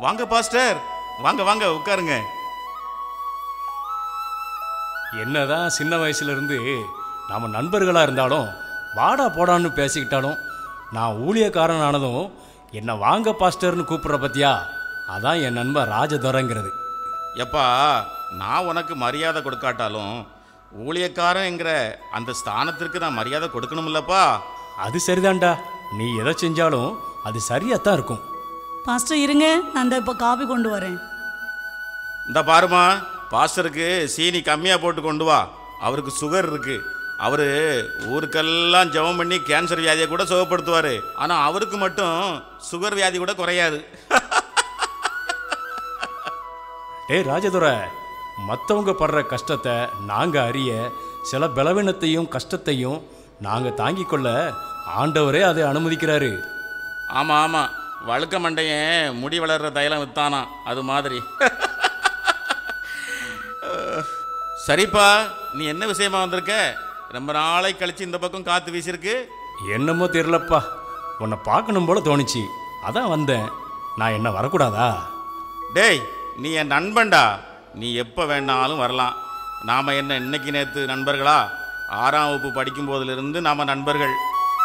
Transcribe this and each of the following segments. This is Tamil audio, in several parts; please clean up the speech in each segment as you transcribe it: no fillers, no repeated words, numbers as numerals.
வாங்க பாஸ்டர், வாங்க வாங்க உட்காருங்க. என்னதான் சின்ன வயசுல இருந்து நாம நண்பர்களா இருந்தாலும் வாடா போடான்னு பேசிக்கிட்டாலும் நான் ஊழியக்காரன் ஆனதும் என்ன வாங்க பாஸ்டர்னு கூப்பிடுற பத்தியா, அதான் என் நண்பன் ராஜதுரைங்கிறது. எப்பா, நான் உனக்கு மரியாதை கொடுக்காட்டாலும் ஊழியக்காரன்ங்கிற அந்த ஸ்தானத்திற்கு நான் மரியாதை கொடுக்கணும்லப்பா. அது சரிதான்டா, நீ எதை செஞ்சாலும் அது சரியாத்தான் இருக்கும். பாஸ்டர் இருங்க, நான் இப்போ காபி கொண்டு வரேன். இந்த பாருமா, பாஸ்டருக்கு சீனி கம்மியாக போட்டு கொண்டு வா. அவருக்கு சுகர் இருக்கு. அவரு ஊருக்கெல்லாம் ஜெபம் பண்ணி கேன்சர் வியாதியை கூட சுகப்படுத்துவார். ஆனால் அவருக்கு மட்டும் சுகர் வியாதி கூட குறையாது. டேய் ராஜதுரை, மற்றவங்க படுற கஷ்டத்தை நாங்கள் அறிய, சில பலவீனத்தையும் கஷ்டத்தையும் நாங்கள் தாங்கிக் கொள்ள ஆண்டவரே அதை அனுமதிக்கிறாரு. ஆமாம் ஆமாம், வழுக்க மண்டையன் முடி வளர்கிற தைலம் வித்தானா அது மாதிரி. சரிப்பா, நீ என்ன விஷயமா வந்திருக்க? ரொம்ப நாளை கழிச்சு இந்த பக்கம் காற்று வீசிருக்கு. என்னமோ தெரியலப்பா, உன்னை பார்க்கணும் போல தோணுச்சு, அதான் வந்தேன். நான் என்ன வரக்கூடாதா? டேய், நீ என் நண்பன்டா. நீ எப்போ வேணாலும் வரலாம். நாம் என்ன இன்னைக்கு நேற்று நண்பர்களா? 6ஆம் வகுப்பு படிக்கும் போதிலிருந்து நாம் நண்பர்கள்.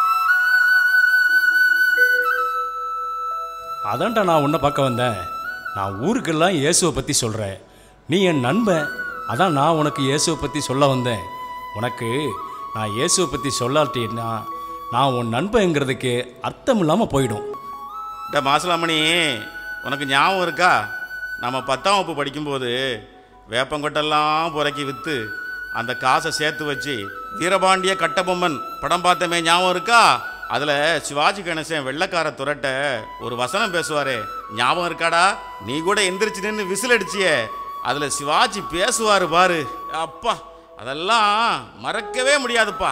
அதான்டா நான் உன்னை பார்க்க வந்தேன். நான் ஊருக்கெல்லாம் இயேசுவை பற்றி சொல்கிறேன். நீ என் நண்பன், அதான் நான் உனக்கு இயேசுவை பற்றி சொல்ல வந்தேன். உனக்கு நான் இயேசுவை பற்றி சொல்லாட்டின்னா நான் உன் நண்பங்கிறதுக்கு அர்த்தம் இல்லாமல் போயிடும். மாசலாமணி, உனக்கு ஞாபகம் இருக்கா? நம்ம 10ஆம் வகுப்பு படிக்கும்போது வேப்பங்கொட்டெல்லாம் புறக்கி விற்று அந்த காசை சேர்த்து வச்சு வீரபாண்டிய கட்டபொம்மன் படம் பார்த்தமே, ஞாபகம் இருக்கா? அதில் சிவாஜி கணேசன் வெள்ளைக்கார துரட்ட ஒரு வசனம் பேசுவாரே, ஞாபகம் இருக்காடா? நீ கூட எந்திரிச்சு நின்று விசில் அடிச்சியே, அதில் சிவாஜி பேசுவார் பாரு. அப்பா, அதெல்லாம் மறக்கவே முடியாதுப்பா.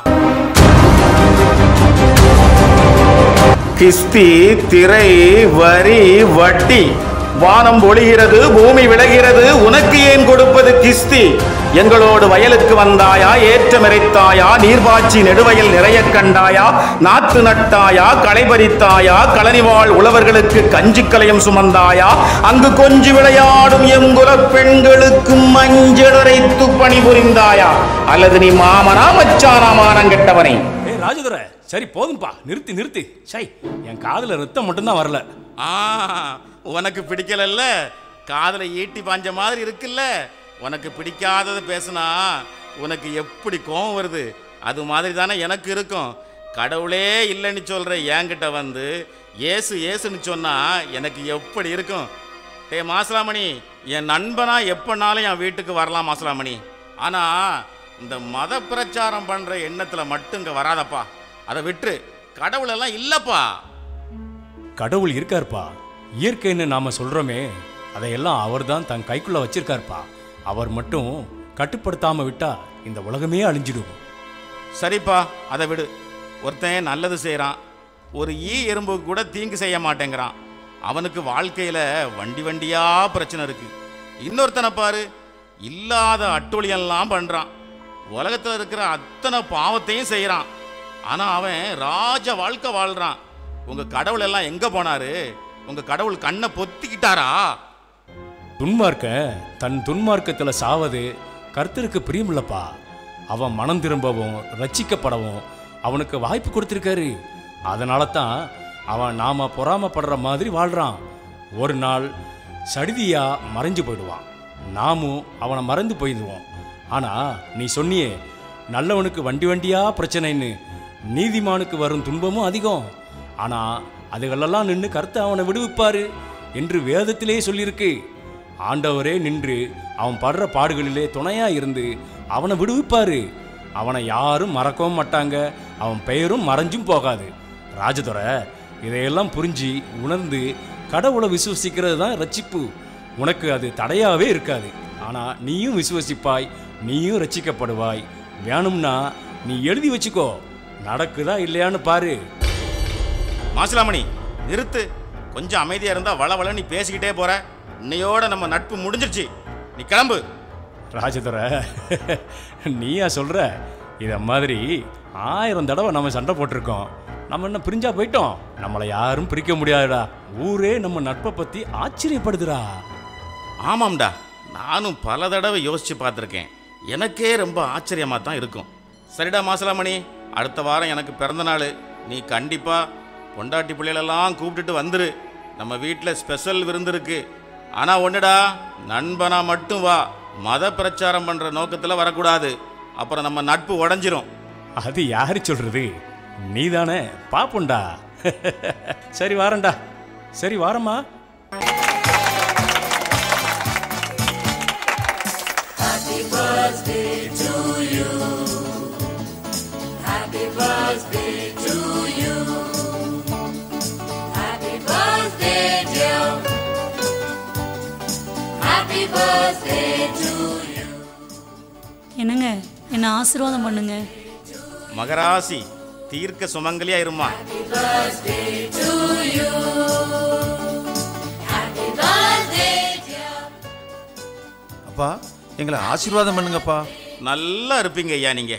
கிஸ்தி, திரை, வரி, வட்டி, வானம் பொழிகிறது, பூமி விளைகிறது, உனக்கு ஏன் கொடுப்பது கிஸ்தி? எங்களோடு வயலுக்கு வந்தாயா, ஏற்றமெரைத்தாயா, நீர்பாய்ச்சி நெடுவயல் நிறைய கண்டாயா, நாத்து நட்டாயா, களை பறித்தாயா, களனிவாழ் உழவர்களுக்கு கஞ்சி கலையம் சுமந்தாயா, அங்கு கொஞ்சி விளையாடும் எங்குல பெண்களுக்கு மஞ்சள் அரைத்து பணிபுரிந்தாயா, அல்லது நீ மாமனா மச்சானா மானங்கெட்டவனே? ராஜதுரை, சரி போதும்பா, நிறுத்தி நிறுத்தி. சை, என் காதில் ரத்தம் மட்டும்தான் வரல. உனக்கு பிடிக்கலல்ல? காதில் ஈட்டி பாஞ்ச மாதிரி இருக்குல்ல? உனக்கு பிடிக்காதது பேசுனா உனக்கு எப்படி கோபம் வருது? அது மாதிரி தானே எனக்கு இருக்கும். கடவுளே இல்லைன்னு சொல்கிற என்கிட்ட வந்து ஏசு ஏசுன்னு சொன்னால் எனக்கு எப்படி இருக்கும்? டே மாசலாமணி, என் நண்பனா எப்போனாலும் என் வீட்டுக்கு வரலாம் மாசலாமணி. ஆனால் இந்த மத பிரச்சாரம் பண்ணுற எண்ணத்தில் மட்டும் இங்கே வராதப்பா. அதை விட்டு, கடவுளெல்லாம் இல்லைப்பா. கடவுள் இருக்கார்ப்பா. இயற்கைன்னு நாம சொல்கிறோமே, அதையெல்லாம் அவர் தான் தன் கைக்குள்ளே வச்சிருக்கார்ப்பா. அவர் மட்டும் கட்டுப்படுத்தாமல் விட்டா இந்த உலகமே அழிஞ்சிடும். சரிப்பா, அதை விடு. ஒருத்தன் நல்லது செய்கிறான், ஒரு எறும்புக்கு கூட தீங்கு செய்ய மாட்டேங்கிறான். அவனுக்கு வாழ்க்கையில் வண்டி வண்டியாக பிரச்சனை இருக்குது. இன்னொருத்தனை பாரு, இல்லாத அட்டூழியெல்லாம் பண்ணுறான். உலகத்தில் இருக்கிற அத்தனை பாவத்தையும் செய்கிறான். ஆனால் அவன் ராஜ வாழ்க்கை வாழ்கிறான். உங்கள் கடவுள் எல்லாம் எங்கே போனாரு? உங்கள் கடவுள் கண்ணை பொத்திக்கிட்டாரா? துன்மார்க்க தன் துன்மார்க்கத்தில் சாவது கர்த்தருக்கு பிரியமில்லப்பா. அவன் மனம் திரும்பவும் ரட்சிக்கப்படவும் அவனுக்கு வாய்ப்பு கொடுத்துருக்காரு. அதனால தான் அவன் நாம பொறாமப்படுற மாதிரி வாழ்கிறான். ஒரு நாள் சடிதியாக மறைஞ்சு போயிடுவான், நாமும் அவனை மறந்து போயிடுவோம். ஆனால் நீ சொன்னியே, நல்லவனுக்கு வண்டி வண்டியாக பிரச்சனைன்னு, நீதிமானுக்கு வரும் துன்பமும் அதிகம். ஆனால் அதுகளெல்லாம் நின்று கர்த்தர் அவனை விடுவிப்பார் என்று வேதத்திலே சொல்லியிருக்கு. ஆண்டவரே நின்று அவன் படுற பாடுகளிலே துணையாக இருந்து அவனை விடுவிப்பார். அவனை யாரும் மறக்கவும் மாட்டாங்க, அவன் பெயரும் மறைஞ்சும் போகாது. ராஜதுரை, இதையெல்லாம் புரிஞ்சு உணர்ந்து கடவுளை விசுவசிக்கிறது தான் ரட்சிப்பு. உனக்கு அது தடையாகவே இருக்காது. ஆனால் நீயும் விசுவசிப்பாய், நீயும் ரட்சிக்கப்படுவாய். வேணும்னா நீ எழுதி வச்சுக்கோ, நடக்குதா இல்லையான்னு பாரு. மாசிலாமணி, நிறுத்து. கொஞ்சம் அமைதியாக இருந்தால் வளவள நீ பேசிக்கிட்டே போற. இன்னையோட நம்ம நட்பு முடிஞ்சிருச்சு, நீ கிளம்பு. ராஜதுரை, நீயா சொல்கிற? இதை மாதிரி 1000 தடவை நம்ம சண்டை போட்டிருக்கோம். நம்ம என்ன பிரிஞ்சா போயிட்டோம்? நம்மளை யாரும் பிரிக்க முடியாதுடா. ஊரே நம்ம நட்பை பத்தி ஆச்சரியப்படுதுடா. ஆமாம்டா, நானும் பல தடவை யோசிச்சு பார்த்துருக்கேன். எனக்கே ரொம்ப ஆச்சரியமாக தான் இருக்கும். சரிடா மாசலாமணி, அடுத்த வாரம் எனக்கு பிறந்த நாள். நீ கண்டிப்பாக பொண்டாட்டி பிள்ளைகளெல்லாம் கூப்பிட்டுட்டு வந்துரு. நம்ம வீட்டில் ஸ்பெஷல் விருந்து இருக்கு. ஆனால் ஒன்றுடா, நண்பனா மட்டும் வா. மத பிரச்சாரம் பண்ணுற நோக்கத்தில் வரக்கூடாது. அப்புறம் நம்ம நட்பு உடஞ்சிரும். அது யாரு சொல்றது? நீதானே, பாப்போண்டா. சரி வாரண்டா. சரி வாரம்மா. Happy birthday to you. Happy birthday to you. Happy birthday dear. Happy birthday to you. என்னங்க, என்ன ஆசீர்வாதம் பண்ணுங்க. மகராசி தீர்க்க சுமங்கலியா இருமா. Happy birthday to you. Happy birthday dear. அப்பா, எங்களை ஆசீர்வாதம் பண்ணுங்கப்பா. நல்லா இருப்பீங்க ஐயா நீங்க.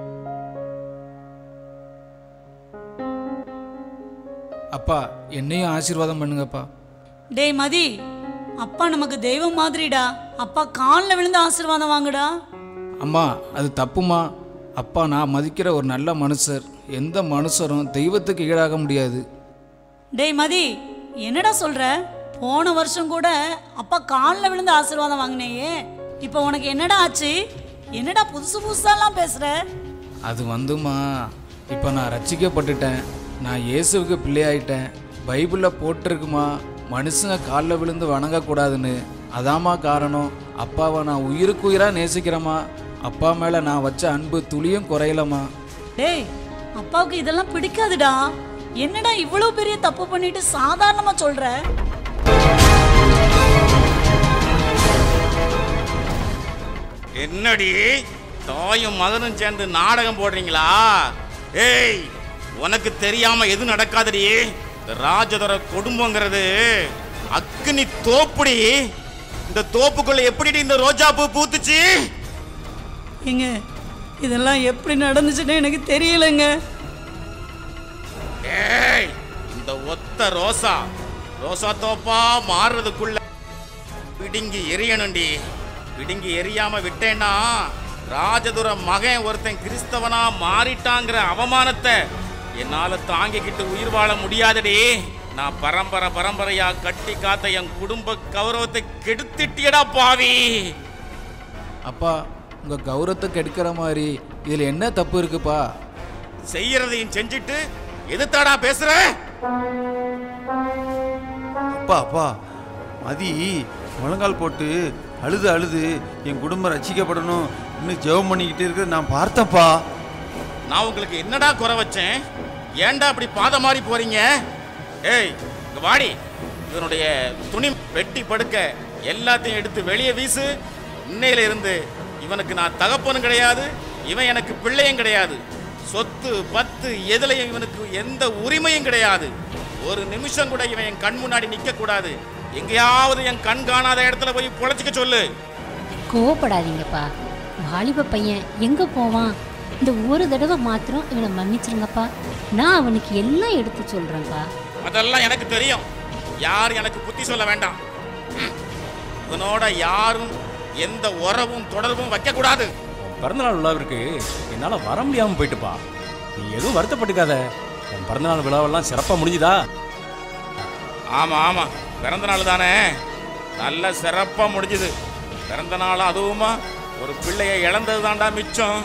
அப்பா, என்னையும் ஆசீர்வாதம் பண்ணுங்கப்பா. டேய் மதி, அப்பா நமக்கு தெய்வம் மாதிரிடா. அப்பா காலில் விழுந்து ஆசீர்வாதம் வாங்குடா. அம்மா, அது தப்புமா. அப்பா நான் மதிக்கிற ஒரு நல்ல மனுஷர். எந்த மனுஷரும் தெய்வத்துக்கு ஈடாக முடியாது. டேய் மதி, என்னடா சொல்ற? போன வருஷம் கூட அப்பா காலில் விழுந்து ஆசீர்வாதம் வாங்கினேயே. இப்போ உனக்கு என்னடா ஆச்சு? என்னடா புதுசு புதுசாலாம் பேசுற? அது வந்துமா, இப்போ நான் ரட்சிக்கப்பட்டுட்டேன். நான் இயேசுவுக்கு பிள்ளையாயிட்டேன். பைபிளில் போட்டிருக்குமா, மனுஷங்க காலில் விழுந்து வணங்கக்கூடாதுன்னு. அதாம்மா காரணம். அப்பாவை நான் உயிருக்கு உயிராக நேசிக்கிறேம்மா. அப்பா மேலே நான் வச்ச அன்பு துளியும் குறையலம்மா. டேய், அப்பாவுக்கு இதெல்லாம் பிடிக்காதுடா. என்னடா இவ்வளோ பெரிய தப்பு பண்ணிட்டு சாதாரணமாக சொல்ற? என்னடி தாயும் மகனும் சேர்ந்து நாடகம் போடுறீங்களா? ஏய், உனக்கு தெரியாம எது நடக்காதடி. ராஜதர குடும்பங்கிறது அக்னி தோப்புடி. இந்த தோப்புக்குள்ள எப்படி இந்த ரோஜா பூ பூத்துச்சு? ஏங்க, இதெல்லாம் எப்படி நடந்துச்சுன்னு எனக்கு தெரியலங்க. ஏய், இந்த ஒத்த ரோசா தோப்பா மாறுறதுக்குள்ள பிடுங்கி எரியணும்டி. பிடுங்கி எரியாம விட்டேன்னா ராஜதுர மகன் ஒருத்தன் கிறிஸ்தவனா மாறிட்டாங்கிற அவமானத்தை என்னால தாங்கிக்கிட்டு உயிர் வாழ முடியாதடி. நான் பரம்பரையா கட்டி காத்த என் குடும்ப கௌரவத்தை கெடுத்துட்டியடா பாவி. அப்பா, உங்கள் கௌரவத்தை கெடுக்கிற மாதிரி இதில் என்ன தப்பு இருக்குப்பா? செய்யறதையும் செஞ்சுட்டு எதுத்தாடா பேசுற? அப்பா அப்பா, மதி முழங்கால் போட்டு அழுது என் குடும்பம் ரட்சிக்கப்படணும் இன்னும் ஜெபம் பண்ணிக்கிட்டே இருக்கிறத நான் பார்த்தப்பா. நான் உங்களுக்கு என்னடா குறை வச்சேன்? ஏன்டா அப்படி பாத மாறி போறீங்க? ஏய், இங்க வாடி. இவனுடைய துணி வெட்டி படுக்க எல்லாத்தையும் எடுத்து வெளியே வீசு. இன்னையில இருந்து இவனுக்கு நான் தகப்பனும் கிடையாது, இவன் எனக்கு பிள்ளையும் கிடையாது. சொத்து பத்து எதுலையும் இவனுக்கு எந்த உரிமையும் கிடையாது. ஒரு நிமிஷம் கூட இவன் என் கண் முன்னாடி நிக்க கூடாது. எங்கேயாவது என் கண் காணாத இடத்துல போய் பொழைச்சிக்க சொல்லு. கோவப்படாதீங்கப்பா. வாலிப பையன் எங்க போவான்? இந்த ஒரு தடவை மாத்திரம் இவனை மன்னிச்சிருங்கப்பா. நான் அவனுக்கு எல்லாம் எடுத்து சொல்றேன்ப்பா. அதெல்லாம் எனக்கு தெரியும். யார் எனக்கு புத்தி சொல்ல வேண்டாம். இவனோட யாரும் எந்த உறவும் தொடர்பும் வைக்க கூடாது. பிறந்தநாள் விழாவிற்கு என்னால் வர முடியாமல் போயிட்டுப்பா. நீ எதுவும் வருத்தப்பட்டுக்காத. உன் பிறந்தநாள் விழாவெல்லாம் சிறப்பாக முடிஞ்சுதா? ஆமா, பிறந்த நாள் தானே, நல்ல சிறப்பா முடிஞ்சுது. பிறந்த நாள் அதுவுமா ஒரு பிள்ளையை இழந்தது தாண்டா மிச்சம்.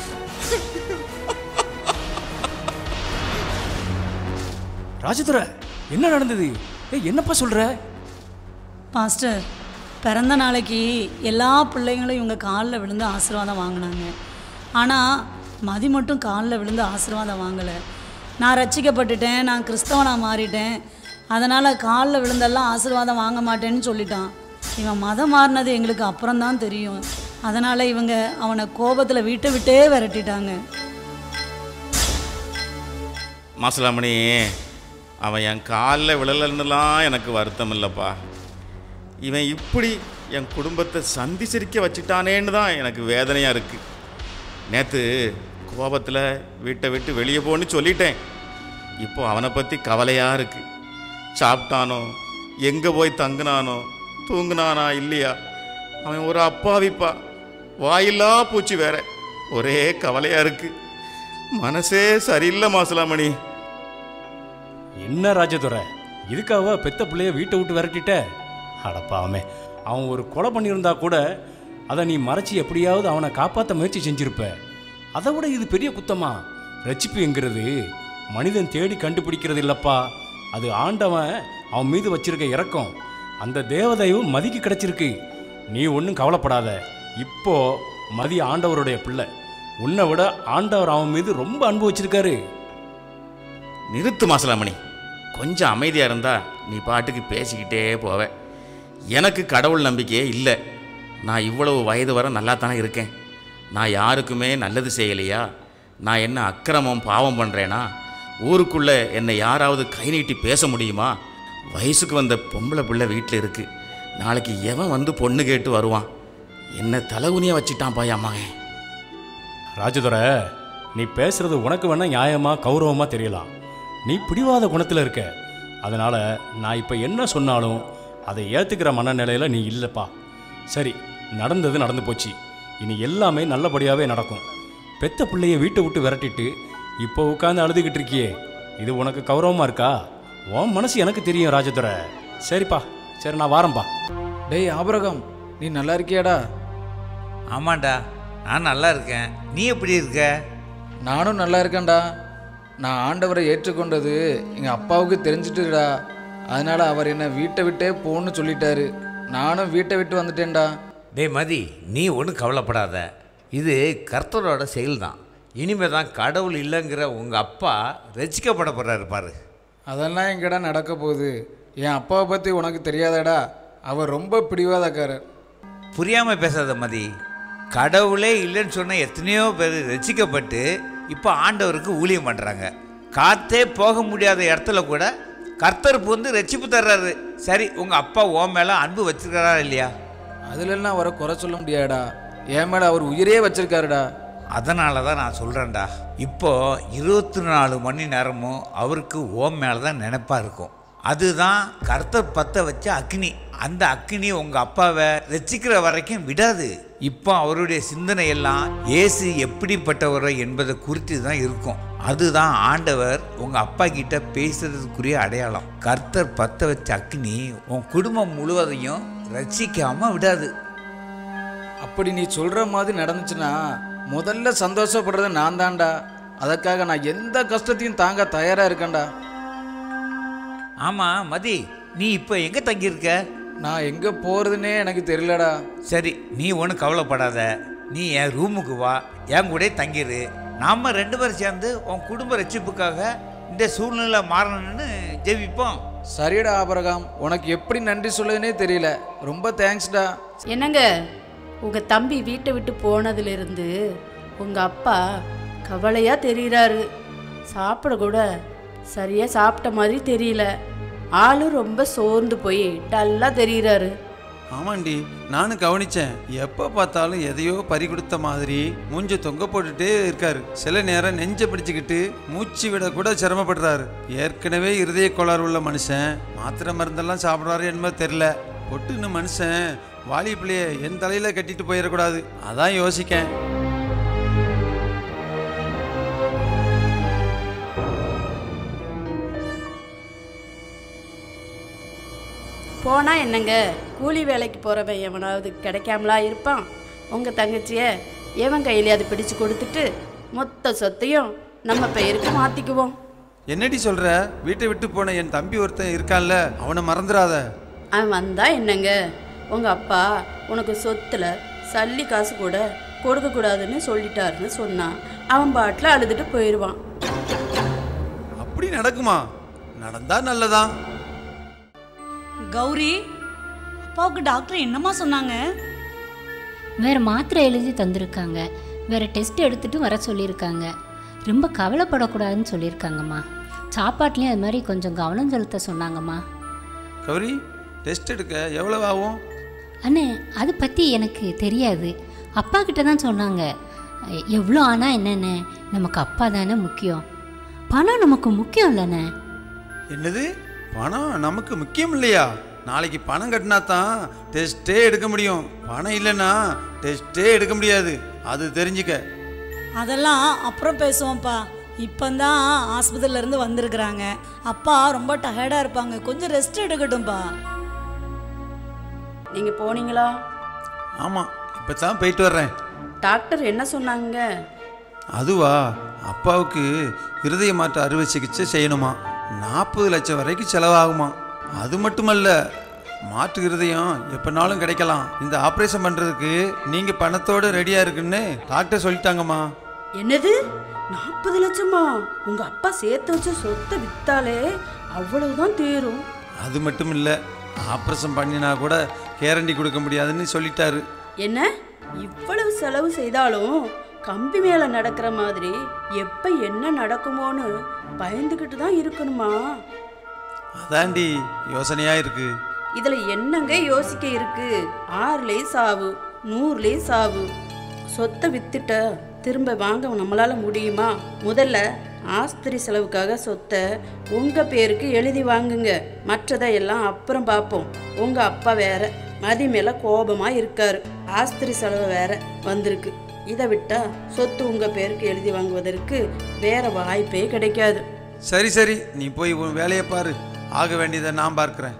ராஜதுரை, என்ன நடந்தது? என்னப்பா சொல்ற? பாஸ்டர், பிறந்த நாளைக்கு எல்லா பிள்ளைங்களும் இவங்க காலில் விழுந்து ஆசீர்வாதம் வாங்கினாங்க. ஆனால் மதி மட்டும் காலில் விழுந்து ஆசீர்வாதம் வாங்கலை. நான் ரட்சிக்கப்பட்டுட்டேன், நான் கிறிஸ்தவனாக மாறிட்டேன், அதனால் காலில் விழுந்தெல்லாம் ஆசீர்வாதம் வாங்க மாட்டேன்னு சொல்லிட்டான். இவன் மதம் மாறினது எங்களுக்கு அப்புறம்தான் தெரியும். அதனால் இவங்க அவனை கோபத்தில் வீட்டை விட்டே விரட்டிட்டாங்க. மாசலாமணி, அவன் என் காலில் விழலன்னுலாம் எனக்கு வருத்தம் இல்லைப்பா. இவன் இப்படி என் குடும்பத்தை சந்தி சிரிக்க வச்சுட்டானேன்னு தான் எனக்கு வேதனையாக இருக்குது. நேற்று கோபத்தில் வீட்டை விட்டு வெளியே போன்னு சொல்லிட்டேன். இப்போ அவனை பற்றி கவலையாக இருக்கு. சாப்பிட்டானோ, எங்கே போய் தங்குனானோ, தூங்குனானா இல்லையா? அவன் ஒரு அப்பாவிப்பா, வாயில்லா பூச்சி வேற. ஒரே கவலையாக இருக்கு. மனசே சரியில்லை மாசிலாமணி. என்ன ராஜதுரை, இதுக்காக பெத்த பிள்ளைய வீட்டை விட்டு விரட்டிட்ட? அடப்பாவமே, அவன் ஒரு கொலை பண்ணியிருந்தா கூட அதை நீ மறைச்சி எப்படியாவது அவனை காப்பாற்ற முயற்சி செஞ்சிருப்ப. அதை விட இது பெரிய குத்தமா? ரட்சிப்புங்கிறது மனிதன் தேடி கண்டுபிடிக்கிறது இல்லப்பா, அது ஆண்டவன் அவன் மீது வச்சிருக்க இரக்கம். அந்த தேவதையும் மதிக்கு கிடைச்சிருக்கு. நீ ஒன்றும் கவலைப்படாத. இப்போ மதி ஆண்டவருடைய பிள்ளை. உன்னை விட ஆண்டவர் அவன் மீது ரொம்ப அன்பு வச்சிருக்காரு. நிறுத்து மாசிலாமணி, கொஞ்சம் அமைதியாக இருந்தா நீ பாட்டுக்கு பேசிக்கிட்டே போவ. எனக்கு கடவுள் நம்பிக்கையே இல்லை. நான் இவ்வளவு வயது வரை நல்லா தானே இருக்கேன். நான் யாருக்குமே நல்லது செய்யலையா? நான் என்ன அக்கிரமம் பாவம் பண்ணுறேனா? ஊருக்குள்ளே என்னை யாராவது கை நீட்டி பேச முடியுமா? வயசுக்கு வந்த பொம்பளை பிள்ளை வீட்டில் இருக்குது. நாளைக்கு எவன் வந்து பொண்ணு கேட்டு வருவான்? என்ன தலைகுனியாக வச்சுட்டான் பாயாம்மா. ராஜதுரை, நீ பேசுறது உனக்கு வேணா நியாயமா கௌரவமா தெரியலாம். நீ பிடிவாத குணத்தில் இருக்க. அதனால நான் இப்போ என்ன சொன்னாலும் அதை ஏற்றுக்கிற மனநிலையில் நீ இல்லைப்பா. சரி, நடந்தது நடந்து போச்சு. இனி எல்லாமே நல்லபடியாகவே நடக்கும். பெத்த பிள்ளைய வீட்டை விட்டு விரட்டிட்டு இப்போ உட்காந்து அழுதுகிட்டு இருக்கியே, இது உனக்கு கௌரவமாக இருக்கா? உன் மனசு எனக்கு தெரியும் ராஜதுரை. சரிப்பா, சரி நான் வாரேன்பா. டேய் ஆபிரகாம், நீ நல்லா இருக்கியாடா? ஆமாண்டா, நான் நல்லா இருக்கேன். நீ எப்படி இருக்க? நானும் நல்லா இருக்கேன்டா. நான் ஆண்டவரை ஏற்றுக்கொண்டது எங்கள் அப்பாவுக்கு தெரிஞ்சிட்டுடா. அதனால் அவர் என்னை வீட்டை விட்டே போன்னு சொல்லிட்டாரு. நானும் வீட்டை விட்டு வந்துட்டேன்டா. டேய் மதி, நீ ஒன்றும் கவலைப்படாத. இது கர்த்தரோட செயல் தான். இனிமே தான் கடவுள் இல்லைங்கிற உங்கள் அப்பா ரசிக்கப்பட போகிறாரு பாரு. அதெல்லாம் எங்கடா நடக்க போகுது? என் அப்பாவை பற்றி உனக்கு தெரியாதடா. அவர் ரொம்ப பிடிவாதக்காரர். புரியாமல் பேசாத மதி. கடவுளே இல்லைன்னு சொன்ன எத்தனையோ பேர் ரசிக்கப்பட்டு இப்போ ஆண்டவருக்கு ஊழியம் பண்ணுறாங்க. காத்தே போக முடியாத இடத்துல கூட கர்த்தருக்கு வந்து ரட்சிப்பு தர்றாரு. சரி, உங்கள் அப்பா ஓ மேலே அன்பு வச்சுருக்காரா இல்லையா? அதுலெல்லாம் அவரை குறை சொல்ல முடியாடா. என் மேலே அவர் உயிரே வச்சிருக்காருடா. அதனால தான் நான் சொல்கிறேன்டா, இப்போ 24 மணி நேரமும் அவருக்கு ஓ மேலே தான் நினைப்பாக இருக்கும். அதுதான் கர்த்தர் பற்ற வச்ச அக்னி. அந்த அக்னி உங்கள் அப்பாவை ரசிக்கிற வரைக்கும் விடாது. இப்போ அவருடைய சிந்தனை எல்லாம் இயேசு எப்படிப்பட்டவரோ என்பதை குறித்து தான் இருக்கும். அதுதான் ஆண்டவர் உங்கள் அப்பா கிட்ட பேசுறதுக்குரிய அடையாளம். கர்த்தர் பற்ற வச்ச அக்னி உன் குடும்பம் முழுவதையும் ரசிக்காமல் விடாது. அப்படி நீ சொல்கிற மாதிரி நடந்துச்சுன்னா முதல்ல சந்தோஷப்படுறது நான் தான்டா. அதுக்காக நான் எந்த கஷ்டத்தையும் தாங்க தயாராக இருக்கேன்டா. ஆமாம் மதி, நீ இப்போ எங்கே தங்கியிருக்க? நான் எங்கே போகிறதுனே எனக்கு தெரியலடா. சரி, நீ ஒன்றும் கவலைப்படாத. நீ என் ரூமுக்கு வா, என் கூட தங்கிடு. நாம் 2 பேரும் சேர்ந்து உன் குடும்ப ரட்சிப்புக்காக இந்த சூழ்நிலை மாறணும்னு ஜெபிப்போம். சரிடா ஆபிரகாம், உனக்கு எப்படி நன்றி சொல்லுதுன்னே தெரியல. ரொம்ப தேங்க்ஸ்டா. என்னங்க, உங்கள் தம்பி வீட்டை விட்டு போனதுலேருந்து உங்கள் அப்பா கவலையாக தெரிகிறாரு. சாப்பிட கூட சரியாக சாப்பிட்ட மாதிரி தெரியல. ஆளும் ரொம்ப சோர்ந்து போய் டல்லாக தெரிகிறாரு. ஆமாண்டி, நானும் கவனிச்சேன். எப்போ பார்த்தாலும் எதையோ பறி கொடுத்த மாதிரி மூஞ்ச தொங்க போட்டுட்டே இருக்காரு. சில நேரம் நெஞ்ச பிடிச்சிக்கிட்டு மூச்சு விட கூட சிரமப்படுறாரு. ஏற்கனவே இருதய கோளாறு உள்ள மனுஷன் மாத்திரை மருந்தெல்லாம் சாப்பிட்றாரு என்னமோ தெரில. பொட்டுன்னு மனுஷன் வாலி பிள்ளைய என் தலையில கட்டிட்டு போயிடக்கூடாது. அதான் யோசிக்கேன். போனால் என்னங்க, கூலி வேலைக்கு போகிறவன் எவனாவது கிடைக்காமலா இருப்பான்? உங்கள் தங்கச்சியை எவன் கையிலையாவது பிடிச்சு கொடுத்துட்டு மொத்த சொத்தையும் நம்ம பெயருக்கு மாற்றிக்குவோம். என்னடி சொல்ற? வீட்டை விட்டு போன என் தம்பி ஒருத்தன் இருக்கான்ல, அவனை மறந்துடாத. அவன் வந்தா என்னங்க, உங்கள் அப்பா உனக்கு சொத்தில் சல்லி காசு கூட கொடுக்கக்கூடாதுன்னு சொல்லிட்டாருன்னு சொன்னான். அவன் பாட்டில் அழுதுட்டு போயிடுவான். அப்படி நடக்குமா? நடந்தா நல்லதான். கௌரி, அப்பாவுக்கு டாக்டர் என்னம்மா சொன்னாங்க? வேறு மாத்திரை எழுதி தந்திருக்காங்க. வேறு டெஸ்ட் எடுத்துகிட்டு வர சொல்லியிருக்காங்க. ரொம்ப கவலைப்படக்கூடாதுன்னு சொல்லியிருக்காங்கம்மா. சாப்பாட்லேயும் அது மாதிரி கொஞ்சம் கவனம் செலுத்த சொன்னாங்கம்மா. கௌரி, டெஸ்ட் எடுக்க எவ்வளவு ஆகும்? அண்ணே, அதை பற்றி எனக்கு தெரியாது. அப்பா கிட்ட தான் சொன்னாங்க. எவ்வளோ ஆனால் என்னென்ன, நமக்கு அப்பா தானே முக்கியம். பணம் நமக்கு முக்கியம் இல்லைண்ணே. என்னது, பணம் நமக்கு முக்கியம் இல்லையா? நாளைக்கு பணம் கட்டினா தான் டெஸ்ட்டே எடுக்க முடியும். பணம் இல்லைன்னா டெஸ்ட்டே எடுக்க முடியாது, அது தெரிஞ்சுக்க. அதெல்லாம் அப்புறம் பேசுவோம்ப்பா. இப்போந்தான் ஆஸ்பத்திரியிலேருந்து வந்திருக்கிறாங்க. அப்பா ரொம்ப டயர்டாக இருப்பாங்க, கொஞ்சம் ரெஸ்ட் எடுக்கட்டும்ப்பா. நீங்கள் போனீங்களா? ஆமாம், இப்போ தான் போயிட்டு வர்றேன். டாக்டர் என்ன சொன்னாங்க? அதுவா, அப்பாவுக்கு இருதய மாற்று அறுவை சிகிச்சை செய்யணுமா, 40 லட்சம் வரைக்கும் செலவாகுமா. அது மட்டுமல்ல, மாற்று இருதயம் எப்போனாலும் கிடைக்கலாம். இந்த ஆப்ரேஷன் பண்ணுறதுக்கு நீங்கள் பணத்தோடு ரெடியாக இருக்குன்னு டாக்டர் சொல்லிட்டாங்கம்மா. என்னது, 40 லட்சமா? உங்கள் அப்பா சேர்த்து வச்ச சொத்தை விற்றாலே அவ்வளவுதான் தீரும். அது மட்டும் இல்லை, ஆப்ரேஷன் பண்ணினா கூட கேரண்டி கொடுக்க முடியாதுன்னு சொல்லிட்டாரு. என்ன, இவ்வளவு செலவு செய்தாலும் கம்பி மேலே நடக்கிற மாதிரி எப்போ என்ன நடக்குமோன்னு பயந்துக்கிட்டு தான் இருக்கணுமா? அதாண்டி யோசனையாக இருக்கு. இதில் என்னங்க யோசிக்க இருக்கு? 6லேயும் சாவு, 100லேயும் சாவு. சொத்தை வித்துட்ட திரும்ப வாங்க நம்மளால முடியுமா? முதல்ல ஆஸ்பத்திரி செலவுக்காக சொத்தை உங்கள் பேருக்கு எழுதி வாங்குங்க. மற்றதை எல்லாம் அப்புறம் பார்ப்போம். உங்கள் அப்பா வேற மதி மேலே கோபமாக இருக்காரு. ஆஸ்பத்திரி செலவு வேற வந்திருக்கு. இதை விட்டா சொத்து உங்கள் பேருக்கு எழுதி வாங்குவதற்கு வேற வாய்ப்பே கிடைக்காது. சரி சரி, நீ போய் உன் வேலையை பாரு. ஆக வேண்டியதை நான் பார்க்கிறேன்.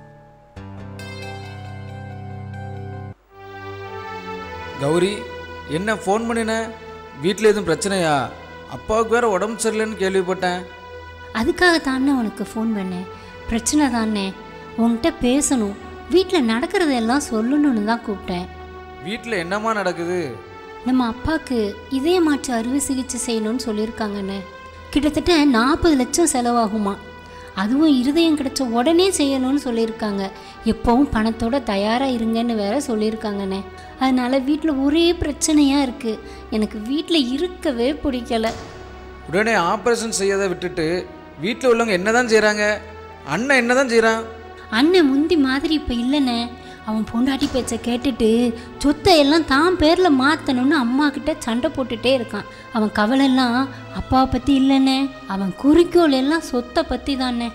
கௌரி, என்ன ஃபோன் பண்ணின? வீட்டில் எதுவும் பிரச்சனையா? அப்பாவுக்கு வேற உடம்பு சரியில்லைன்னு கேள்விப்பட்டேன். அதுக்காக தானே உனக்கு ஃபோன் பண்ணேன். பிரச்சனை தானே, உன்கிட்ட பேசணும், வீட்டில் நடக்கிறதெல்லாம் சொல்லணும்னு தான் கூப்பிட்டேன். வீட்டில் என்னம்மா நடக்குது? நம்ம அப்பாவுக்கு இதய மாற்று அறுவை சிகிச்சை செய்யணும்னு சொல்லியிருக்காங்கண்ணே. கிட்டத்தட்ட 40 லட்சம் செலவாகுமா. அதுவும் இருதயம் கிடைச்ச உடனே செய்யணும்னு சொல்லியிருக்காங்க. எப்போவும் பணத்தோட தயாராக இருங்கன்னு வேற சொல்லியிருக்காங்கண்ணே. அதனால வீட்டில் ஒரே பிரச்சனையாக இருக்குது. எனக்கு வீட்டில் இருக்கவே பிடிக்கல. உடனே ஆப்ரேஷன் செய்யதை விட்டுட்டு வீட்டில் உள்ளவங்க என்ன தான் செய்கிறாங்க? அண்ணன் என்ன தான் செய்கிறான்? அண்ணன் முந்தி மாதிரி இப்போ இல்லைண்ணே. அவன் பொண்டாட்டி பேச்சை கேட்டுட்டு சொத்தை எல்லாம் தான் பேரில் மாற்றணும்னு அம்மா கிட்ட சண்டை போட்டுகிட்டே இருக்கான். அவன் கவலைலாம் அப்பாவை பற்றி இல்லைண்ணே, அவன் குறிக்கோள் எல்லாம் சொத்தை பற்றி தானே.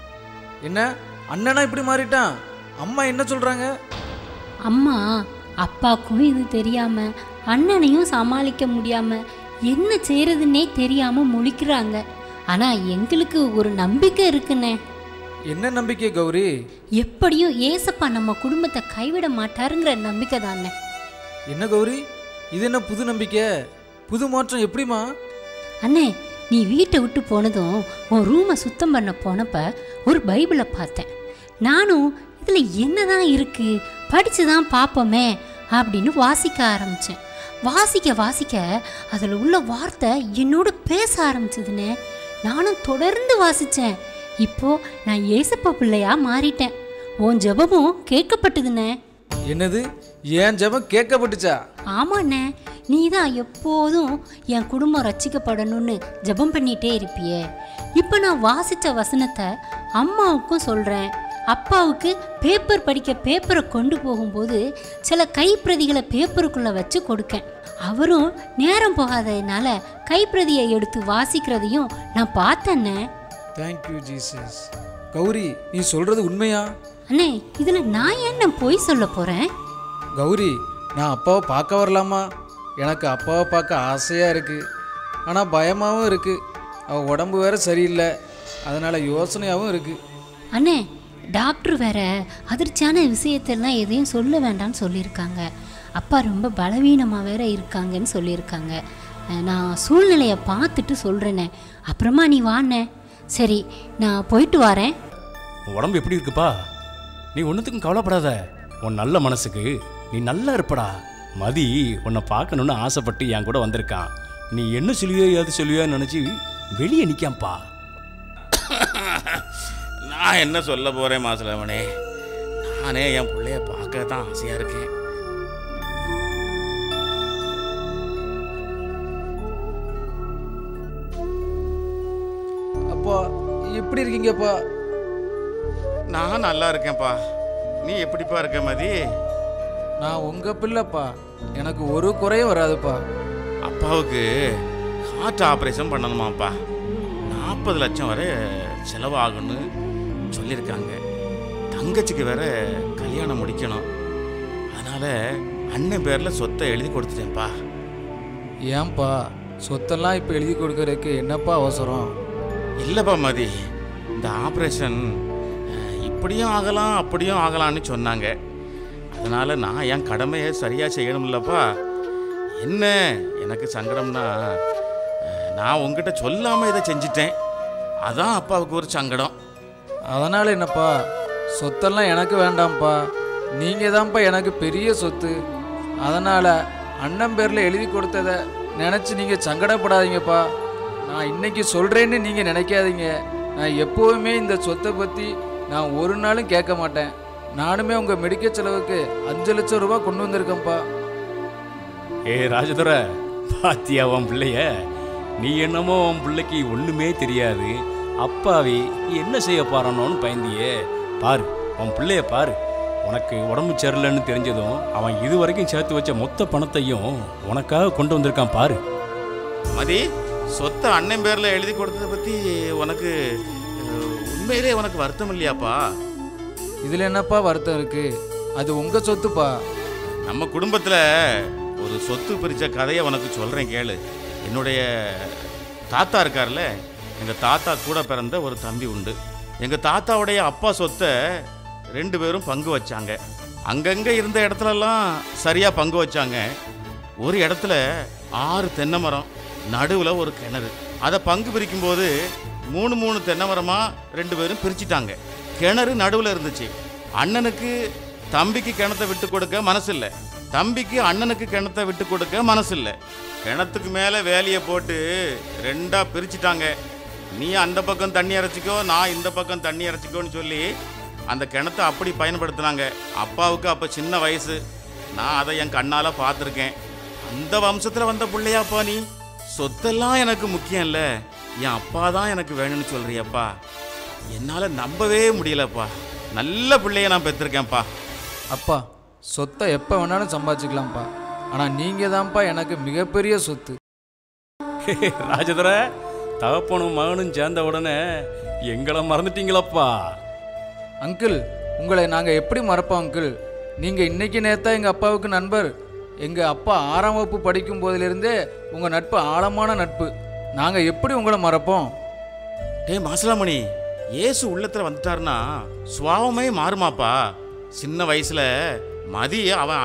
என்ன, அண்ணனா இப்படி மாறிட்டான்? அம்மா என்ன சொல்கிறாங்க? அம்மா அப்பாவுக்கும் இது தெரியாமல் அண்ணனையும் சமாளிக்க முடியாமல் என்ன செய்கிறதுன்னே தெரியாமல் முழிக்கிறாங்க. ஆனால் எங்களுக்கு ஒரு நம்பிக்கை இருக்குண்ணே. என்ன நம்பிக்கை கௌரி? எப்படியும் ஏசப்பா நம்ம குடும்பத்தை கைவிட மாட்டாருங்கிற நம்பிக்கை தானே. என்ன கௌரி, இது என்ன புது நம்பிக்கை? புது மாற்றம் எப்படிமா? அண்ணே, நீ வீட்டை விட்டு போனதும் உன் ரூமை சுத்தம் பண்ண போனப்ப ஒரு பைபிளை பார்த்தேன். நானும் இதில் என்னதான் இருக்கு, படித்து தான் பார்ப்போமே அப்படின்னு வாசிக்க ஆரம்பித்தேன். வாசிக்க வாசிக்க அதில் உள்ள வார்த்தை என்னோட பேச ஆரம்பிச்சதுண்ணே. நானும் தொடர்ந்து வாசித்தேன். இப்போ நான் ஏசப்பா பிள்ளையா மாறிட்டேன். உன் ஜெபமும் கேட்கப்பட்டதுண்ணே. என்னது, என் ஜெபம் கேட்கப்பட்டுச்சா? ஆமாண்ணே, நீ தான் எப்போதும் என் குடும்பம் ரட்சிக்கப்படணும்னு ஜெபம் பண்ணிகிட்டே இருப்பியே. இப்போ நான் வாசித்த வசனத்தை அம்மாவுக்கும் சொல்கிறேன். அப்பாவுக்கு பேப்பர் படிக்க பேப்பரை கொண்டு போகும்போது சில கைப்பிரதிகளை பேப்பருக்குள்ளே வச்சு கொடுக்கேன். அவரும் நேரம் போகாததுனால கைப்பிரதியை எடுத்து வாசிக்கிறதையும் நான் பார்த்தேன்னே. Thank you Jesus. கௌரி, நீ சொல்கிறது உண்மையா? அண்ணே, இதில் நான் என்ன போய் சொல்ல போகிறேன்? கௌரி, நான் அப்பாவை பார்க்க வரலாமா? எனக்கு அப்பாவை பார்க்க ஆசையாக இருக்குது, ஆனால் பயமாகவும் இருக்குது. அவள் உடம்பு வேறு சரியில்லை, அதனால் யோசனையாகவும் இருக்குது. அண்ணே, டாக்டர் வேற அதிர்ச்சியான விஷயத்தெல்லாம் எதையும் சொல்ல வேண்டாம்னு சொல்லியிருக்காங்க. அப்பா ரொம்ப பலவீனமாக வேற இருக்காங்கன்னு சொல்லியிருக்காங்க. நான் சூழ்நிலையை பார்த்துட்டு சொல்கிறேனே, அப்புறமா நீ வாண்ணே. சரி, நான் போயிட்டு வரேன். உடம்பு எப்படி இருக்குப்பா? நீ ஒன்றுத்துக்கும் கவலைப்படாத. உன் நல்ல மனசுக்கு நீ நல்லா இருப்படா. மதி உன்னை பார்க்கணுன்னு ஆசைப்பட்டு என் கூட வந்திருக்கான். நீ என்ன சொல்லியோ ஏது சொல்லியோன்னு நினச்சி வெளியே நிற்காmpா. நான் என்ன சொல்ல போகிறேன் மாசலவனே, நானே என் பிள்ளைய பார்க்க தான் ஆசையாக இருக்கேன். அப்பா, எப்படி இருக்கீங்கப்பா? நான் நல்லா இருக்கேன்ப்பா. நீ எப்படிப்பா இருக்க மதி? நான் உங்கள் பிள்ளைப்பா, எனக்கு ஒரு குறையும் வராதுப்பா. அப்பாவுக்கு ஹார்ட் ஆப்ரேஷன் பண்ணணுமாப்பா. 40 லட்சம் வரை செலவாகும்னு சொல்லியிருக்காங்க. தங்கச்சிக்கு வேற கல்யாணம் முடிக்கணும். அதனால அண்ணன் பேரில் சொத்தை எழுதி கொடுத்துட்டேன்ப்பா. ஏன்பா சொத்தெல்லாம் இப்போ எழுதி கொடுக்கறதுக்கு என்னப்பா அவசரம்? இல்லைப்பா மதி, இந்த ஆப்ரேஷன் இப்படியும் ஆகலாம் அப்படியும் ஆகலான்னு சொன்னாங்க. அதனால் நான் என் கடமையை சரியாக செய்யணும்லப்பா. என்ன எனக்கு சங்கடம்னா, நான் உங்ககிட்ட சொல்லாமல் இதை செஞ்சிட்டேன். அதான் அப்பாவுக்கு ஒரு சங்கடம். அதனால் என்னப்பா, சொத்தெல்லாம் எனக்கு வேண்டாம்ப்பா. நீங்கள் தான்ப்பா எனக்கு பெரிய சொத்து. அதனால் அண்ணன் பேரில் எழுதி கொடுத்ததை நினச்சி நீங்கள் சங்கடப்படாதீங்கப்பா. நான் இன்னைக்கு சொல்கிறேன்னு நீங்கள் நினைக்காதீங்க. நான் எப்போவுமே இந்த சொத்தை பற்றி நான் ஒரு நாளும் கேட்க மாட்டேன். நானுமே உங்கள் மெடிக்கல் செலவுக்கு 5 லட்சம் ரூபா கொண்டு வந்திருக்கேன்ப்பா. ஏ ராஜதுரை, பாத்தியா உன் பிள்ளைய? நீ என்னமோ உன் பிள்ளைக்கு ஒன்றுமே தெரியாது, அப்பாவி என்ன செய்ய பாரானோன்னு பயந்தியே. பாரு உன் பிள்ளைய பாரு. உனக்கு உடம்பு சரியில்லைன்னு தெரிஞ்சதும் அவன் இது வரைக்கும் சேர்த்து வச்ச மொத்த பணத்தையும் உனக்காக கொண்டு வந்திருக்கான் பாரு. மதி, சொத்தை அண்ணன் பேரில் எழுதி கொடுத்ததை பற்றி உனக்கு உண்மையிலே உனக்கு வருத்தம் இல்லையாப்பா? இதில் என்னப்பா வருத்தம் இருக்குது? அது உங்கள் சொத்துப்பா. நம்ம குடும்பத்தில் ஒரு சொத்து பிரித்த கதையை உனக்கு சொல்கிறேன் கேளு. என்னுடைய தாத்தா இருக்கார்ல, எங்கள் தாத்தா கூட பிறந்த ஒரு தம்பி உண்டு. எங்கள் தாத்தாவுடைய அப்பா சொத்தை 2 பேரும் பங்கு வச்சாங்க. அங்கங்கே இருந்த இடத்துலலாம் சரியாக பங்கு வச்சாங்க. ஒரு இடத்துல 6 தென்னை மரம், நடுவில் ஒரு கிணறு. அதை பங்கு பிரிக்கும்போது 3 தென்னை மரமாக 2 பேரும் பிரிச்சுட்டாங்க. கிணறு நடுவில் இருந்துச்சு. அண்ணனுக்கு தம்பிக்கு கிணத்தை விட்டு கொடுக்க மனசு இல்லை, தம்பிக்கு அண்ணனுக்கு கிணத்தை விட்டு கொடுக்க மனசு இல்லை. கிணத்துக்கு மேலே வேலையை போட்டு 2ஆக பிரிச்சுட்டாங்க. நீ அந்த பக்கம் தண்ணி இறைச்சிக்கோ, நான் இந்த பக்கம் தண்ணி இறைச்சிக்கோன்னு சொல்லி அந்த கிணத்தை அப்படி பயன்படுத்தினாங்க. அப்பாவுக்கு அப்போ சின்ன வயசு. நான் அதை என் கண்ணால் பார்த்துருக்கேன். அந்த வம்சத்தில் வந்த பிள்ளையாப்பா நீ? சொத்தெல்லாம் எனக்கு முக்கியம் இல்லை, என் அப்பா தான் எனக்கு வேணும்னு சொல்கிறியப்பா. என்னால் நம்பவே முடியலப்பா. நல்ல பிள்ளைய நான் பெற்றிருக்கேன்ப்பா. அப்பா, சொத்தை எப்போ வேணாலும் சம்பாதிச்சுக்கலாம்ப்பா. ஆனால் நீங்கள் தான்ப்பா எனக்கு மிகப்பெரிய சொத்து. ராஜதுரை, தகப்பனும் மகனும் சேர்ந்த உடனே எங்களை மறந்துட்டீங்களப்பா. அங்கிள், உங்களை நாங்கள் எப்படி மறப்போம் அங்கிள்? நீங்கள் இன்னைக்கு நேரத்தா எங்கள் அப்பாவுக்கு நண்பர். எங்கள் அப்பா 6ஆம் வகுப்பு படிக்கும் போதிலிருந்தே உங்கள் நட்பு ஆழமான நட்பு. நாங்கள் எப்படி உங்களை மறப்போம்? மாசிலாமணி, ஏசு உள்ளத்தில் வந்துட்டாருன்னா சுவாவமே மாறுமாப்பா. சின்ன வயசில் மதி அவன்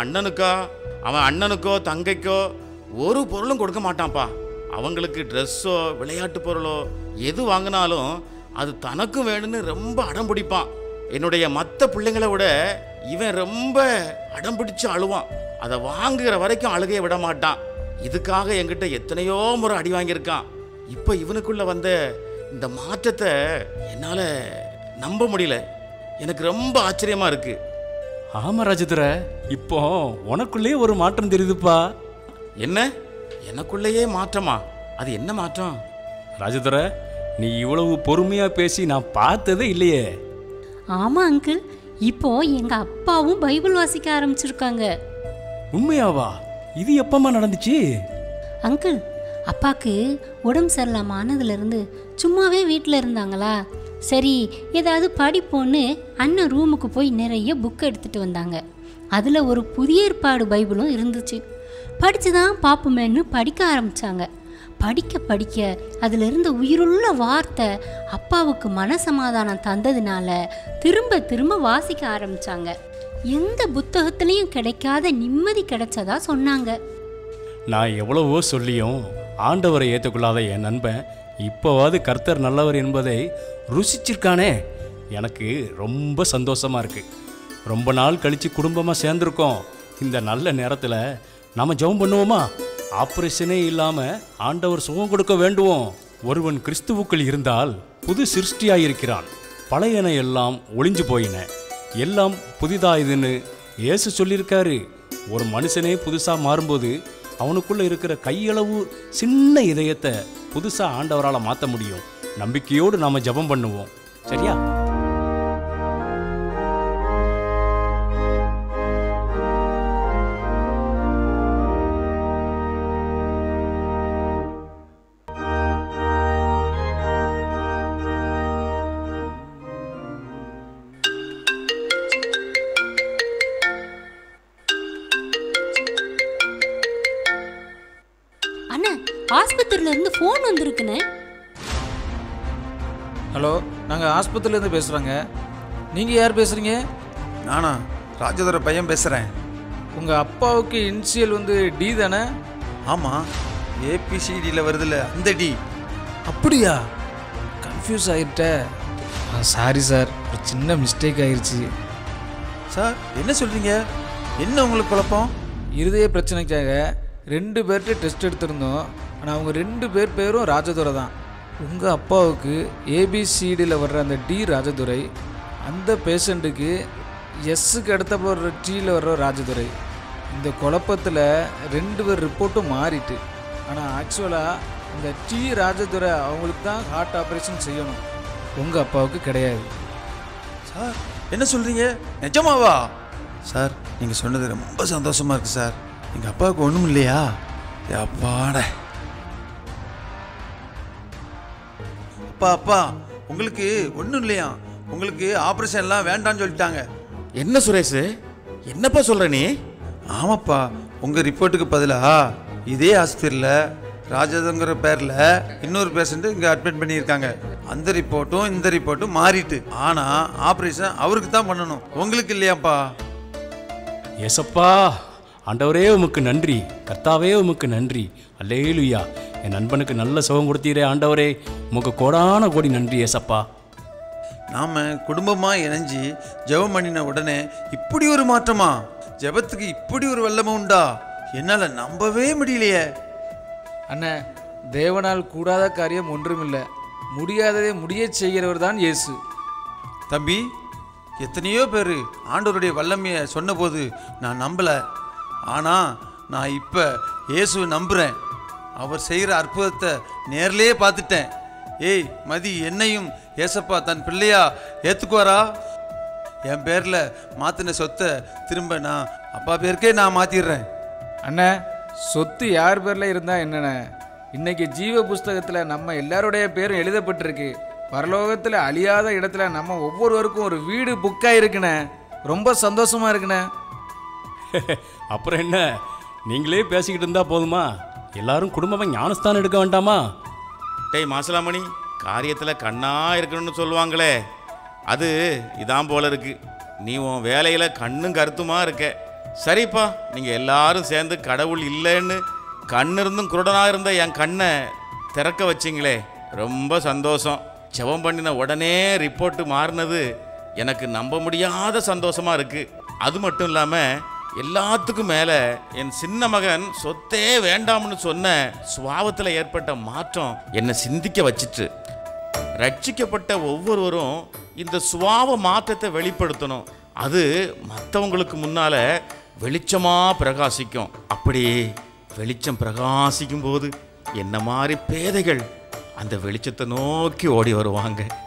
அண்ணனுக்கோ தங்கைக்கோ ஒரு பொருளும் கொடுக்க மாட்டான்ப்பா. அவங்களுக்கு ட்ரெஸ்ஸோ விளையாட்டு பொருளோ எது வாங்கினாலும் அது தனக்கும் வேணும்னு ரொம்ப அடம் பிடிப்பான். என்னுடைய மற்ற பிள்ளைங்களை விட இவன் ரொம்ப அடம் பிடிச்சு அழுவான். அதை வாங்குகிற வரைக்கும் அழுகையை விட மாட்டான். இதுக்காக என்கிட்ட எத்தனையோ முறை அடி வாங்கியிருக்கான். இப்போ இவனுக்குள்ள வந்த இந்த மாற்றத்தை என்னால் நம்ப முடியல. எனக்கு ரொம்ப ஆச்சரியமாக இருக்கு. ஆமாம் ராஜதுரை, இப்போ உனக்குள்ளேயே ஒரு மாற்றம் தெரியுதுப்பா. என்ன? எனக்குள்ளேயே மாற்றமா? அது என்ன மாற்றம்? ராஜதுரை, நீ இவ்வளவு பொறுமையாக பேசி நான் பார்த்ததே இல்லையே. ஆமாம் அங்கிள், இப்போ எங்கள் அப்பாவும் பைபிள் வாசிக்க ஆரம்பிச்சிருக்காங்க. உண்மையாவா? இது எப்பமா நடந்துச்சு? அங்கிள், அப்பாவுக்கு உடம்பு சரியில்லாமல் ஆனதுலேருந்து சும்மாவே வீட்டில் இருந்தாங்களா, சரி ஏதாவது படிப்போன்னு அண்ணன் ரூமுக்கு போய் நிறைய புக் எடுத்துகிட்டு வந்தாங்க. அதில் ஒரு புதிய ஏற்பாடு பைபிளும் இருந்துச்சு. படித்து தான் பார்ப்போமேன்னு படிக்க ஆரம்பித்தாங்க. படிக்க படிக்க அதில் இருந்த உயிருள்ள வார்த்தை அப்பாவுக்கு மனசமாதானம் தந்ததுனால திரும்ப திரும்ப வாசிக்க ஆரம்பித்தாங்க. எந்த புத்தகத்துலேயும் கிடைக்காத நிம்மதி கிடைச்சதா சொன்னாங்க. நான் எவ்வளவோ சொல்லியும் ஆண்டவரை ஏற்றுக்கொள்ளாத என் நண்பன் இப்போவாது கர்த்தர் நல்லவர் என்பதை ருசிச்சிருக்கானே. எனக்கு ரொம்ப சந்தோஷமாக இருக்குது. ரொம்ப நாள் கழித்து குடும்பமாக சேர்ந்துருக்கோம். இந்த நல்ல நேரத்தில் நாம் ஜெபம் பண்ணுவோமா? ஆப்ரேஷனே இல்லாமல் ஆண்டவர் சுகம் கொடுக்க வேண்டுவோம். ஒருவன் கிறிஸ்துவுக்குள் இருந்தால் புது சிருஷ்டியாயிருக்கிறான். பழையன எல்லாம் ஒளிஞ்சு போயின, எல்லாம் புதிதாயுதுன்னு இயேசு சொல்லியிருக்காரு. ஒரு மனுஷனே புதுசாக மாறும்போது அவனுக்குள்ளே இருக்கிற கையளவு சின்ன இதயத்தை புதுசாக ஆண்டவரால் மாற்ற முடியும். நம்பிக்கையோடு நாம் ஜெபம் பண்ணுவோம், சரியா? ஆஸ்பத்திரியிலேருந்து ஃபோன் வந்திருக்குண்ணே. ஹலோ, நாங்கள் ஆஸ்பத்திரியிலேருந்து பேசுகிறோங்க. நீங்கள் யார் பேசுகிறீங்க? நானா ராஜதுரை பையன் பேசுகிறேன். உங்கள் அப்பாவுக்கு இனிஷியல் வந்து டி தானே? ஆமாம், ஏபிசிடியில் வருதுல்ல அந்த டி. அப்படியா? கன்ஃபியூஸ் ஆகிட்ட. சாரி சார், ஒரு சின்ன மிஸ்டேக் ஆயிடுச்சு. சார் என்ன சொல்கிறீங்க? என்ன உங்களுக்கு குழப்பம்? இருதய பிரச்சனைக்காக 2 பேர்கிட்ட டெஸ்ட் எடுத்திருந்தோம். ஆனால் அவங்க 2 பேரும் ராஜதுரை தான். உங்கள் அப்பாவுக்கு ஏபிசிடியில் வர்ற அந்த டி ராஜதுரை, அந்த பேஷண்ட்டுக்கு எஸ்ஸுக்கு அடுத்தப்போ வர்ற டீயில் வர்ற ராஜதுரை. இந்த குழப்பத்தில் 2 பேர் ரிப்போர்ட்டும் மாறிட்டு. ஆனால் ஆக்சுவலாக இந்த டி ராஜதுரை அவங்களுக்கு தான் ஹார்ட் ஆப்ரேஷன் செய்யணும், உங்கள் அப்பாவுக்கு கிடையாது. சார் என்ன சொல்கிறீங்க? நிஜமாவா? சார் நீங்கள் சொன்னது ரொம்ப சந்தோஷமாக இருக்குது சார். எங்கள் அப்பாவுக்கு ஒன்றும் இல்லையா? அப்பாட. அப்பா அப்பா உங்களுக்கு ஒன்றும் இல்லையா? உங்களுக்கு ஆப்ரேஷன்லாம் வேண்டான்னு சொல்லிட்டாங்க. என்ன சுரேஷ், என்னப்பா சொல்ற நீ? ஆமாப்பா, உங்கள் ரிப்போர்ட்டுக்கு பதிலாக இதே ஆஸ்பத்திரியில் ராஜதுங்கிற பேரில் இன்னொரு பேஷண்ட்டு இங்கே அட்மிட் பண்ணியிருக்காங்க. அந்த ரிப்போர்ட்டும் இந்த ரிப்போர்ட்டும் மாறிட்டு. ஆனால் ஆப்ரேஷன் அவருக்கு தான் பண்ணணும், உங்களுக்கு இல்லையாப்பா? ஏசப்பா, ஆண்டவரே உமக்கு நன்றி, கர்த்தாவே உமக்கு நன்றி. அல்லேலூயா. என் நண்பனுக்கு நல்ல சுகம் கொடுத்தீரே ஆண்டவரே, உமக்கு கோடான கோடி நன்றி ஏசப்பா. நாம் குடும்பமாக இணைஞ்சி ஜெபம் பண்ணின உடனே இப்படி ஒரு மாற்றமா? ஜெபத்துக்கு இப்படி ஒரு வல்லமை உண்டா? என்னால் நம்பவே முடியலையே. அண்ணே, தேவனால் கூடாத காரியம் ஒன்றுமில்லை. முடியாததை முடிய செய்கிறவர் தான் இயேசு. தம்பி, எத்தனையோ பேர் ஆண்டவருடைய வல்லமையை சொன்னபோது நான் நம்பலை. ஆனால் நான் இப்போ இயேசுவை நம்புகிறேன். அவர் செய்கிற அற்புதத்தை நேர்லேயே பார்த்துட்டேன். ஏய் மதி, என்னையும் ஏசப்பா தன் பிள்ளையா ஏற்றுக்குவாரா? என் பேரில் மாற்றின சொத்தை திரும்ப நான் அப்பா பேருக்கே நான் மாற்றிடுறேன். அண்ணே, சொத்து யார் பேரில் இருந்தால் என்னண்ணே? இன்னைக்கு ஜீவ புஸ்தகத்தில் நம்ம எல்லாருடைய பேரும் எழுதப்பட்டிருக்கு. பரலோகத்தில் அழியாத இடத்துல நம்ம ஒவ்வொருவருக்கும் ஒரு வீடு புக்காக இருக்குண்ணே. ரொம்ப சந்தோஷமாக இருக்குண்ணே. அப்புறம் என்ன, நீங்களே பேசிக்கிட்டு இருந்தா போதுமா? எல்லாரும் குடும்பமாக ஞானஸ்தானம் எடுக்க வேண்டாமா? டேய் மாசலாமணி, காரியத்தில் கண்ணா இருக்கணும்னு சொல்லுவாங்களே, அது இதான் போல இருக்கு. நீ உன் வேலையில் கண்ணும் கருத்துமா இருக்க. சரிப்பா, நீங்கள் எல்லாரும் சேர்ந்து கடவுள் இல்லைன்னு கண்ணிருந்தும் குருடனாக இருந்த என் கண்ணை திறக்க வச்சிங்களே, ரொம்ப சந்தோஷம். ஜெபம் பண்ணின உடனே ரிப்போர்ட்டு மாறினது எனக்கு நம்ப முடியாத சந்தோஷமாக இருக்குது. அது மட்டும் இல்லாமல் எல்லாத்துக்கும் மேலே என் சின்ன மகன் சொத்தே வேண்டாம்னு சொன்ன சுபாவத்தில் ஏற்பட்ட மாற்றம் என்னை சிந்திக்க வச்சிட்டு. ரட்சிக்கப்பட்ட ஒவ்வொருவரும் இந்த சுபாவ மாற்றத்தை வெளிப்படுத்தணும். அது மற்றவங்களுக்கு முன்னால் வெளிச்சமாக பிரகாசிக்கும். அப்படி வெளிச்சம் பிரகாசிக்கும் போது என்ன மாதிரி பேதைகள் அந்த வெளிச்சத்தை நோக்கி ஓடி வருவாங்க.